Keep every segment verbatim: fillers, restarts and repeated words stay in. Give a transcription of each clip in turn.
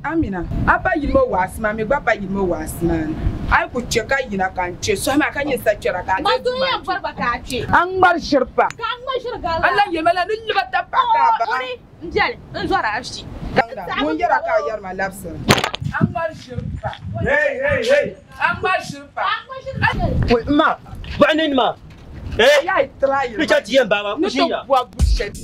Amina, apa yimo was ma me papa yimo was man. I could check a yina can check so I can use such a cat. I'm not sure. Allah Yamala didn't let the pack. Jelly, and what I see. When you're a car, my love, sir. I'm not sure. Hey, hey, hey. I'm not sure. Wait, ma. What name, ma? Eh? I try. You just hear Baba. What bullshit.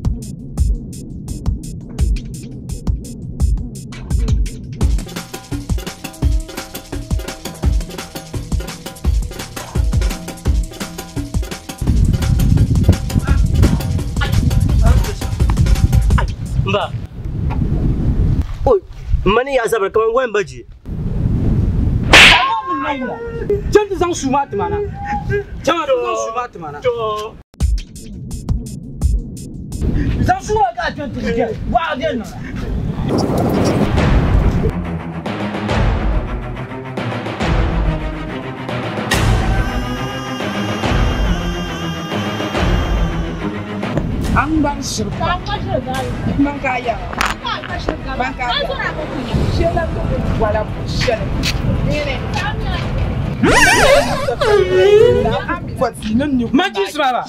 Mba. Oi, mani ya sabar kaman wayan baji. Jangan sang sumat mana? Jangan sang sumat mana? Sang sumat kan jangan terjadi. Wah dia mana? Ang bang sirpa. Mangkaya. Mangkaya. Shela ko wala po shela. Nene. Magis baba.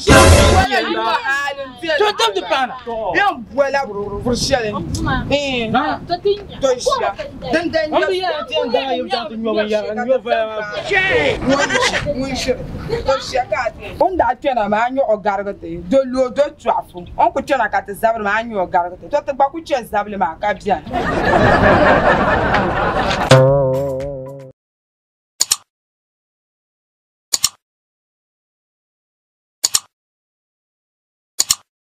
Tu t'aimes de pana. Yan wala pour shela. Eh. To shela. Dan dan On dit ya tiens dans yo jantu nyoba ya nyo fa. Won shela. To shela. On da tena ma anyo ogargate. Do lo do twafo. On ko tena ka te zable ma anyo ogargate. To te ba ku che zable ma ka bia.